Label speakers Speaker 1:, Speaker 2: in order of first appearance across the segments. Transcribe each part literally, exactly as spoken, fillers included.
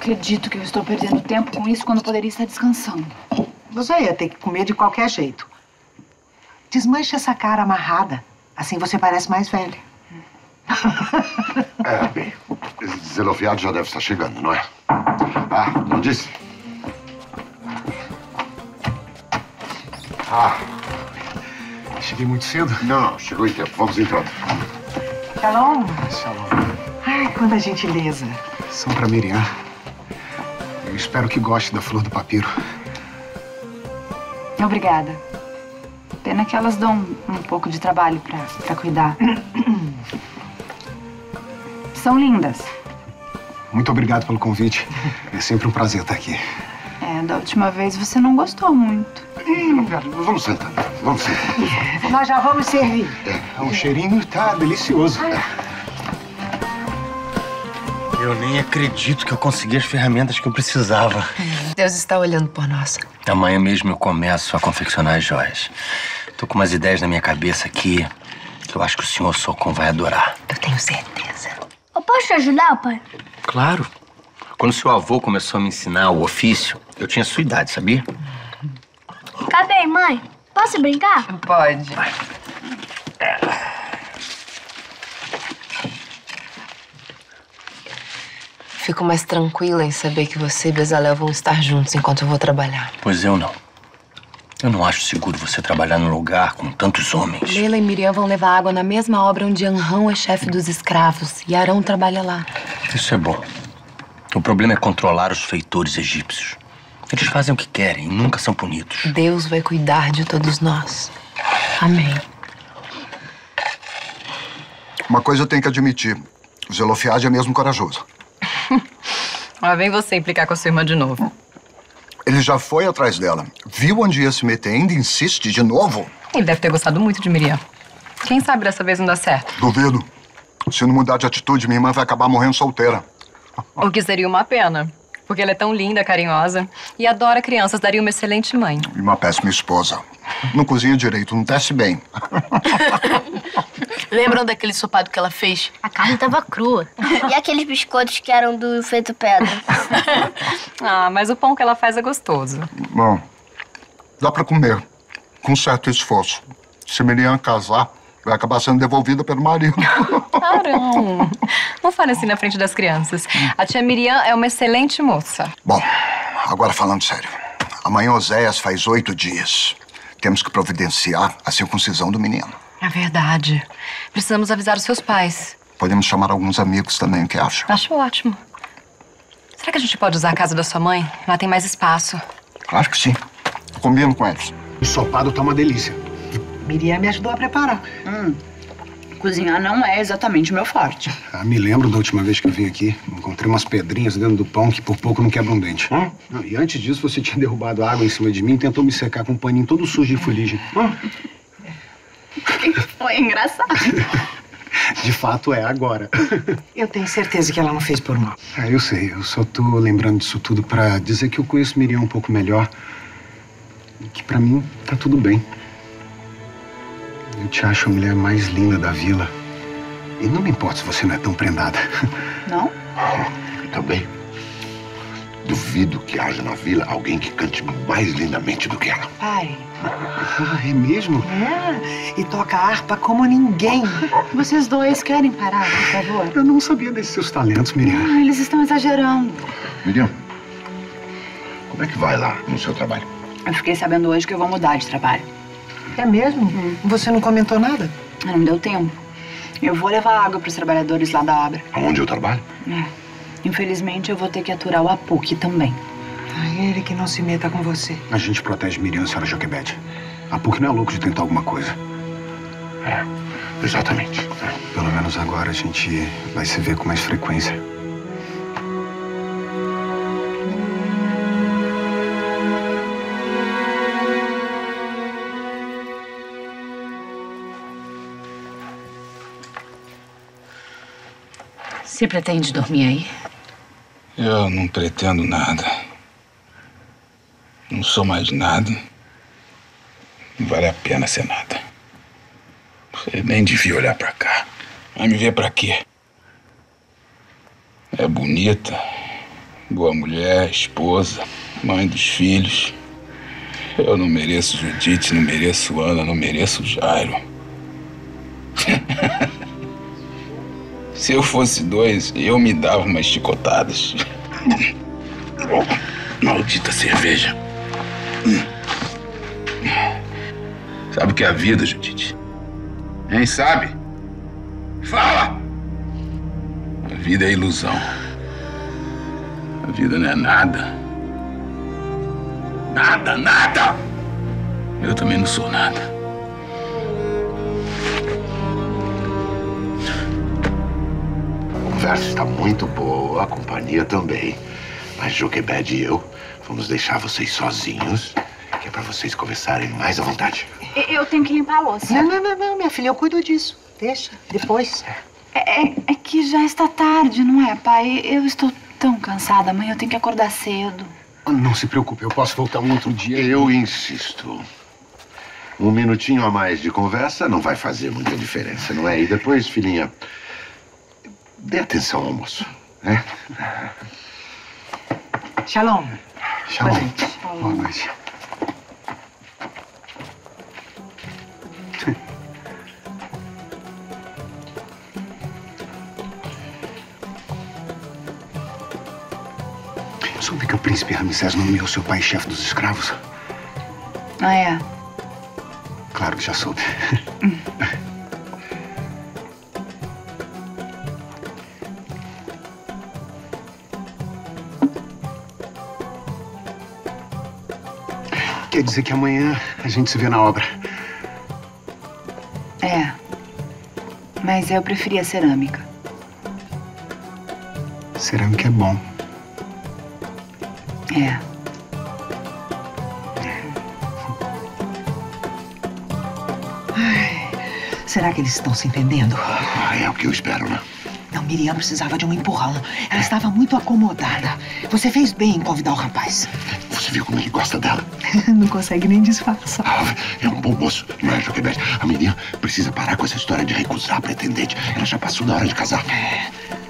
Speaker 1: acredito que eu estou perdendo tempo com isso quando eu poderia estar descansando.
Speaker 2: Você ia ter que comer de qualquer jeito. Desmanche essa cara amarrada. Assim você parece mais velha.
Speaker 3: É, bem, esse desafiado já deve estar chegando, não é? Ah, não disse? Ah.
Speaker 4: Cheguei muito cedo?
Speaker 3: Não, chegou em tempo. Vamos entrando.
Speaker 2: Shalom.
Speaker 4: Shalom.
Speaker 2: Ai, quanta gentileza.
Speaker 4: São pra Miriam. Eu espero que goste da flor do papiro.
Speaker 1: Obrigada. Pena que elas dão um pouco de trabalho pra, pra cuidar. São lindas.
Speaker 4: Muito obrigado pelo convite. É sempre um prazer estar aqui.
Speaker 1: É, da última vez você não gostou muito.
Speaker 3: Hum, vamos sentar. Vamos sentar.
Speaker 2: Nós já vamos servir.
Speaker 4: É, o cheirinho tá delicioso.
Speaker 5: Eu nem acredito que eu consegui as ferramentas que eu precisava.
Speaker 6: Deus está olhando por nós.
Speaker 5: Amanhã mesmo eu começo a confeccionar as joias. Tô com umas ideias na minha cabeça aqui que eu acho que o senhor Socon vai adorar.
Speaker 6: Eu tenho certeza.
Speaker 7: Eu posso te ajudar, pai?
Speaker 5: Claro. Quando seu avô começou a me ensinar o ofício, eu tinha sua idade, sabia?
Speaker 7: Cadê, mãe? Posso brincar?
Speaker 6: Pode. Fico mais tranquila em saber que você e Bezalel vão estar juntos enquanto eu vou trabalhar.
Speaker 5: Pois eu não. Eu não acho seguro você trabalhar num lugar com tantos homens.
Speaker 6: Leila e Miriam vão levar água na mesma obra onde Anrão é chefe dos escravos e Arão trabalha lá.
Speaker 5: Isso é bom. O problema é controlar os feitores egípcios. Eles fazem o que querem e nunca são punidos.
Speaker 6: Deus vai cuidar de todos nós. Amém.
Speaker 3: Uma coisa eu tenho que admitir. O Zelofiade é mesmo corajoso.
Speaker 8: Lá vem você implicar com a sua irmã de novo.
Speaker 3: Ele já foi atrás dela. Viu onde ia se meter, ainda insiste de novo.
Speaker 8: Ele deve ter gostado muito de Miriam. Quem sabe dessa vez não dá certo.
Speaker 3: Duvido. Se não mudar de atitude, minha irmã vai acabar morrendo solteira.
Speaker 8: O que seria uma pena. Porque ela é tão linda, carinhosa e adora crianças. Daria uma excelente mãe.
Speaker 3: E uma péssima esposa. Não cozinha direito, não tece bem.
Speaker 9: Lembram daquele ensopado que ela fez?
Speaker 7: A carne tava crua. E aqueles biscoitos que eram do feito pedra?
Speaker 8: Ah, mas o pão que ela faz é gostoso.
Speaker 3: Bom, dá pra comer. Com certo esforço. Se Miriam casar, vai acabar sendo devolvida pelo marido.
Speaker 8: Caramba! Não fale assim na frente das crianças. A tia Miriam é uma excelente moça.
Speaker 3: Bom, agora falando sério. Amanhã Oséias faz oito dias. Temos que providenciar a circuncisão do menino.
Speaker 8: É verdade. Precisamos avisar os seus pais.
Speaker 3: Podemos chamar alguns amigos também, o que acha?
Speaker 8: Acho ótimo. Será que a gente pode usar a casa da sua mãe? Lá tem mais espaço.
Speaker 3: Claro que sim. Combino com eles.
Speaker 4: O ensopado tá uma delícia.
Speaker 2: Miriam me ajudou a preparar.
Speaker 1: Hum, cozinhar não é exatamente o meu forte.
Speaker 4: Ah, me lembro da última vez que eu vim aqui. Encontrei umas pedrinhas dentro do pão que por pouco não quebra um dente. Hum? Não, e antes disso, você tinha derrubado água em cima de mim e tentou me secar com um paninho todo sujo de fuligem. Hum?
Speaker 1: Foi engraçado.
Speaker 4: De fato é, agora.
Speaker 2: Eu tenho certeza que ela não fez por mal.
Speaker 4: Ah, eu sei. Eu só tô lembrando disso tudo pra dizer que eu conheço Miriam um pouco melhor. E que pra mim tá tudo bem. Eu te acho a mulher mais linda da vila. E não me importa se você não é tão prendada.
Speaker 1: Não?
Speaker 3: Eu também. Duvido que haja na vila alguém que cante mais lindamente do que ela.
Speaker 2: Pai.
Speaker 4: Ah, é mesmo?
Speaker 2: É. E toca harpa como ninguém.
Speaker 1: Vocês dois querem parar, por favor?
Speaker 4: Eu não sabia desses seus talentos, Miriam.
Speaker 1: Ah, eles estão exagerando.
Speaker 3: Miriam, como é que vai lá no seu trabalho?
Speaker 1: Eu fiquei sabendo hoje que eu vou mudar de trabalho.
Speaker 2: É mesmo? Hum. Você não comentou nada?
Speaker 1: Não deu tempo. Eu vou levar água para os trabalhadores lá da obra.
Speaker 3: Aonde eu trabalho?
Speaker 1: É. Infelizmente, eu vou ter que aturar o Apuque também.
Speaker 2: Ah, ele que não se meta com você.
Speaker 4: A gente protege Miriam, senhora Joquebede. A P U C não é louco de tentar alguma coisa.
Speaker 3: É, exatamente.
Speaker 4: Pelo menos agora a gente vai se ver com mais frequência.
Speaker 9: Você pretende dormir aí?
Speaker 10: Eu não pretendo nada. Não sou mais nada. Não vale a pena ser nada. Você nem devia olhar pra cá. Vai me ver pra quê? É bonita, boa mulher, esposa, mãe dos filhos. Eu não mereço Judite, não mereço Ana, não mereço Jairo. Se eu fosse dois, eu me dava umas chicotadas. Maldita cerveja. Sabe o que é a vida, Judite? Quem sabe? Fala! A vida é ilusão. A vida não é nada. Nada, nada! Eu também não sou nada.
Speaker 11: A conversa está muito boa, a companhia também. Mas Joquebed e eu vamos deixar vocês sozinhos, que é pra vocês conversarem mais à vontade.
Speaker 1: Eu tenho que limpar a louça.
Speaker 2: Não, não, não, não, minha filha, eu cuido disso. Deixa, depois.
Speaker 1: É, é, é que já está tarde, não é, pai? Eu estou tão cansada. Amanhã eu tenho que acordar cedo.
Speaker 4: Não se preocupe, eu posso voltar um outro dia.
Speaker 11: Eu insisto. Um minutinho a mais de conversa não vai fazer muita diferença, não é? E depois, filhinha, dê atenção ao almoço, né?
Speaker 2: Shalom.
Speaker 4: Shalom.
Speaker 2: Boa noite.
Speaker 4: Boa noite. Soube que o príncipe Ramsés nomeou seu pai chefe dos escravos?
Speaker 1: Ah, é?
Speaker 4: Claro que já soube.
Speaker 1: Hum.
Speaker 4: Quer dizer que amanhã a gente se vê na obra.
Speaker 1: É. Mas eu preferia cerâmica.
Speaker 4: Cerâmica é bom.
Speaker 1: É.
Speaker 2: Ai, será que eles estão se entendendo?
Speaker 11: Ah, é o que eu espero, né?
Speaker 2: Não, Miriam precisava de um empurrão. Ela estava muito acomodada. Você fez bem em convidar o rapaz.
Speaker 11: Você viu como ele gosta dela?
Speaker 2: Não consegue nem disfarçar.
Speaker 11: Ah, é um bom moço, não é, Joquebed? A Miriam precisa parar com essa história de recusar a pretendente. Ela já passou da hora de casar.
Speaker 2: É.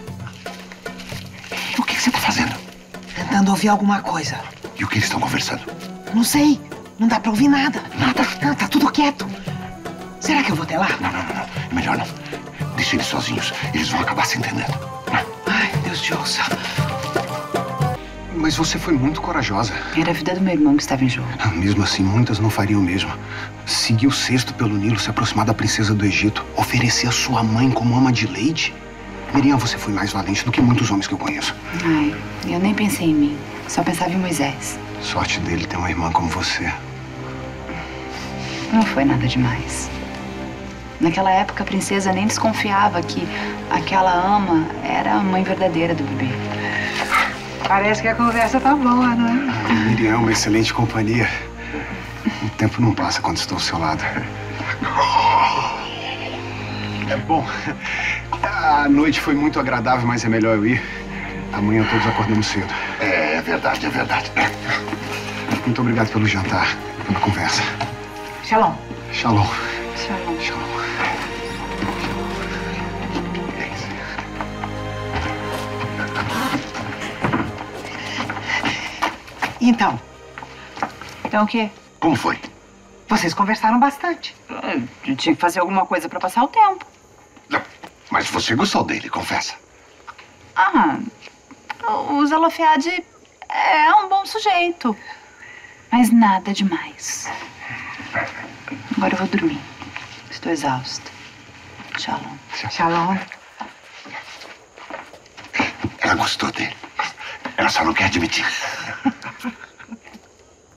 Speaker 11: O que você está fazendo?
Speaker 2: Tentando ouvir alguma coisa.
Speaker 11: E o que eles estão conversando?
Speaker 2: Não sei. Não dá pra ouvir nada. Nada. Não, tá tudo quieto. Será que eu vou até lá?
Speaker 11: Não, não, não, não. É melhor não. Deixa eles sozinhos. Eles vão acabar se entendendo.
Speaker 2: Ai, Deus te ouça.
Speaker 4: Mas você foi muito corajosa.
Speaker 1: Era a vida do meu irmão que estava em jogo.
Speaker 4: Mesmo assim, muitas não fariam o mesmo. Seguir o cesto pelo Nilo, se aproximar da princesa do Egito, oferecer a sua mãe como ama de leite. Miriam, você foi mais valente do que muitos homens que eu conheço.
Speaker 1: Ai, eu nem pensei em mim. Só pensava em Moisés.
Speaker 4: Sorte dele ter uma irmã como você.
Speaker 1: Não foi nada demais. Naquela época, a princesa nem desconfiava que aquela ama era a mãe verdadeira do bebê.
Speaker 2: Parece que a conversa tá boa, não é?
Speaker 4: A Miriam é uma excelente companhia. O tempo não passa quando estou ao seu lado. É bom. A noite foi muito agradável, mas é melhor eu ir. Amanhã todos acordamos cedo.
Speaker 11: É, é verdade, é verdade.
Speaker 4: Muito obrigado pelo jantar, pela conversa.
Speaker 2: Shalom.
Speaker 4: Shalom.
Speaker 1: Shalom.
Speaker 4: Shalom.
Speaker 2: Então,
Speaker 1: Então o quê?
Speaker 11: Como foi?
Speaker 2: vocês conversaram bastante.
Speaker 1: Eu tinha que fazer alguma coisa pra passar o tempo.
Speaker 11: Não, mas você gostou dele, confessa.
Speaker 1: Ah, o Zelofead é um bom sujeito. Mas nada demais. Agora eu vou dormir. Estou exausta. Shalom.
Speaker 2: Shalom.
Speaker 11: Ela gostou dele. Ela só não quer admitir.